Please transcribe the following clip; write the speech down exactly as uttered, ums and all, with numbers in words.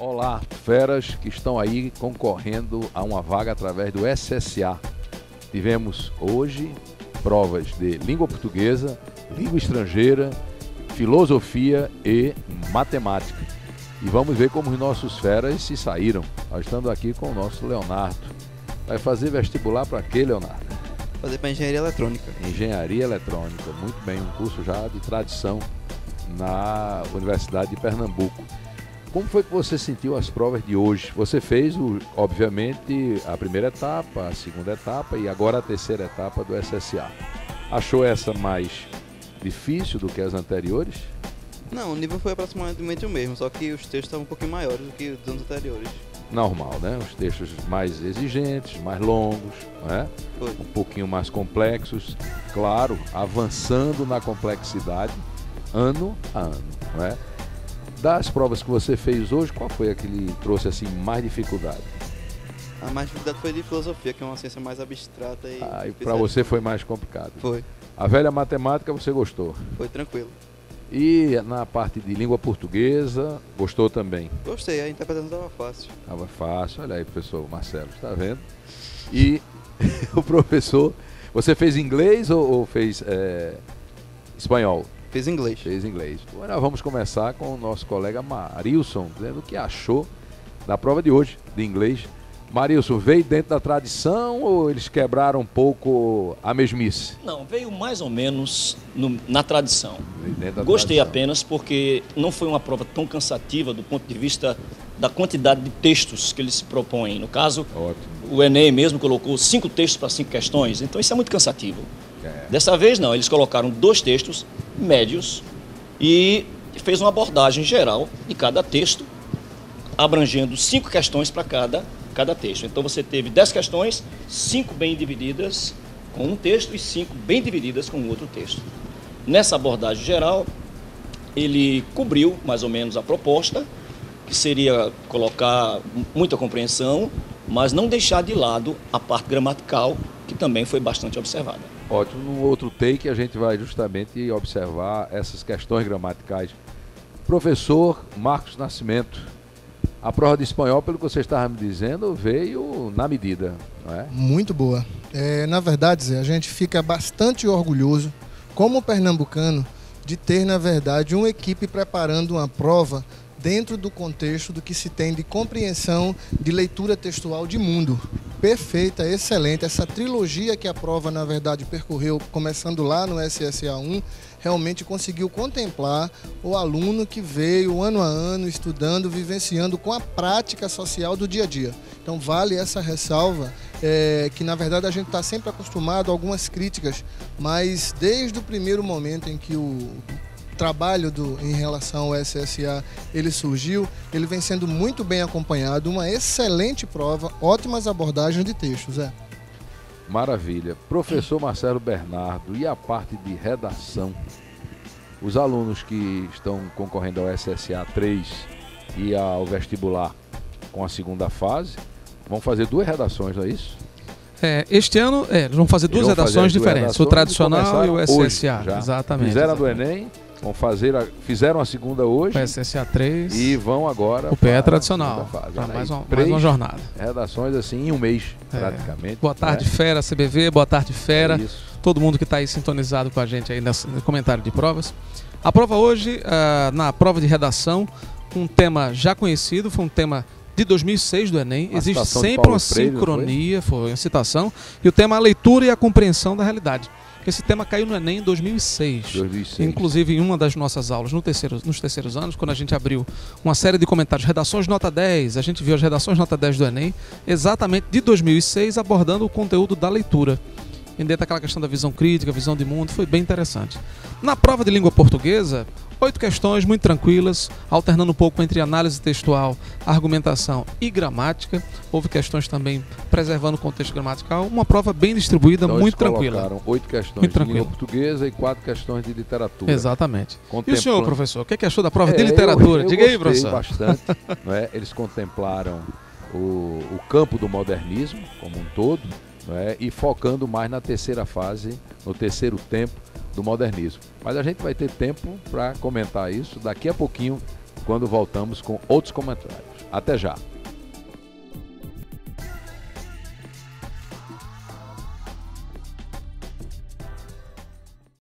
Olá, feras que estão aí concorrendo a uma vaga através do S S A. Tivemos hoje provas de língua portuguesa, língua estrangeira, filosofia e matemática. E vamos ver como os nossos feras se saíram. Nós estamos aqui com o nosso Leonardo. Vai fazer vestibular para quê, Leonardo? Fazer para engenharia eletrônica. Engenharia eletrônica, muito bem, um curso já de tradição na Universidade de Pernambuco. Como foi que você sentiu as provas de hoje? Você fez, o, obviamente, a primeira etapa, a segunda etapa e agora a terceira etapa do S S A. Achou essa mais difícil do que as anteriores? Não, o nível foi aproximadamente o mesmo, só que os textos estavam um pouquinho maiores do que os anos anteriores. Normal, né? Os textos mais exigentes, mais longos, né? Foi. Um pouquinho mais complexos. Claro, avançando na complexidade ano a ano, não é? Das provas que você fez hoje, qual foi a que lhe trouxe assim mais dificuldade? A mais dificuldade foi de filosofia, que é uma ciência mais abstrata e... Ah, e para você foi mais complicado. Foi. A velha matemática você gostou? Foi tranquilo. E na parte de língua portuguesa, gostou também? Gostei, a interpretação estava fácil. Estava fácil, olha aí, professor Marcelo, está vendo? E o professor, você fez inglês ou, ou fez é, espanhol? Fiz inglês. Fez inglês. Agora vamos começar com o nosso colega Marilson, dizendo o que achou da prova de hoje, de inglês. Marilson, veio dentro da tradição ou eles quebraram um pouco a mesmice? Não, veio mais ou menos no, na tradição. Da Gostei tradição. apenas porque não foi uma prova tão cansativa do ponto de vista da quantidade de textos que eles se propõem. No caso, Ótimo. O Enem mesmo colocou cinco textos para cinco questões, então isso é muito cansativo. É. Dessa vez não, eles colocaram dois textos médios e fez uma abordagem geral de cada texto, abrangendo cinco questões para cada, cada texto. Então você teve dez questões, cinco bem divididas com um texto e cinco bem divididas com outro texto. Nessa abordagem geral, ele cobriu mais ou menos a proposta, que seria colocar muita compreensão, mas não deixar de lado a parte gramatical, que também foi bastante observada. Ótimo, no outro take a gente vai justamente observar essas questões gramaticais. Professor Marcos Nascimento, a prova de espanhol, pelo que você estava me dizendo, veio na medida, não é? Muito boa. É, na verdade, Zé, a gente fica bastante orgulhoso, como pernambucano, de ter, na verdade, uma equipe preparando uma prova dentro do contexto do que se tem de compreensão de leitura textual de mundo. Perfeita, excelente. Essa trilogia que a prova, na verdade, percorreu, começando lá no S S A um, realmente conseguiu contemplar o aluno que veio ano a ano estudando, vivenciando com a prática social do dia a dia. Então vale essa ressalva, é, que na verdade a gente está sempre acostumado a algumas críticas, mas desde o primeiro momento em que o trabalho do, em relação ao S S A ele surgiu, ele vem sendo muito bem acompanhado, uma excelente prova, ótimas abordagens de textos. É. Maravilha. Professor Marcelo Bernardo, e a parte de redação? Os alunos que estão concorrendo ao S S A três e ao vestibular com a segunda fase, vão fazer duas redações, não é isso? É, este ano, é, eles vão fazer duas Eles vão redações fazer duas diferentes, redações o tradicional e e o S S A. hoje já. Exatamente. Fizeram a do exatamente. Enem, vão fazer a, fizeram a segunda hoje O S S A três e vão agora o P é para a tradicional. segunda fase. Para Olha mais, aí, uma, três mais uma jornada. redações assim em um mês, É. praticamente. Boa tarde, né? Fera, C B V, boa tarde, Fera. É isso. Todo mundo que está aí sintonizado com a gente aí nesse, no comentário de provas. A prova hoje, ah, na prova de redação, um tema já conhecido, foi um tema de dois mil e seis do Enem. Uma Existe citação de sempre Paulo uma Freire, não sincronia, foi uma citação, e o tema é a leitura e a compreensão da realidade. Esse tema caiu no Enem em dois mil e seis. dois mil e seis. Inclusive, em uma das nossas aulas, no terceiro, nos terceiros anos, quando a gente abriu uma série de comentários, redações nota dez, a gente viu as redações nota dez do Enem, exatamente de dois mil e seis, abordando o conteúdo da leitura. E dentro daquela questão da visão crítica, visão de mundo, foi bem interessante. Na prova de língua portuguesa, oito questões muito tranquilas, alternando um pouco entre análise textual, argumentação e gramática. Houve questões também preservando o contexto gramatical. Uma prova bem distribuída, Então, muito eles tranquila. colocaram oito questões Muito de língua tranquilo. portuguesa e quatro questões de literatura. Exatamente. E o Contemplando- senhor, professor, o que, é que achou da prova É, de literatura? eu, eu Diga aí, gostei professor. bastante. Não é? Eles contemplaram o, o campo do modernismo como um todo, não é? E focando mais na terceira fase, no terceiro tempo do modernismo. Mas a gente vai ter tempo para comentar isso daqui a pouquinho quando voltamos com outros comentários. Até já!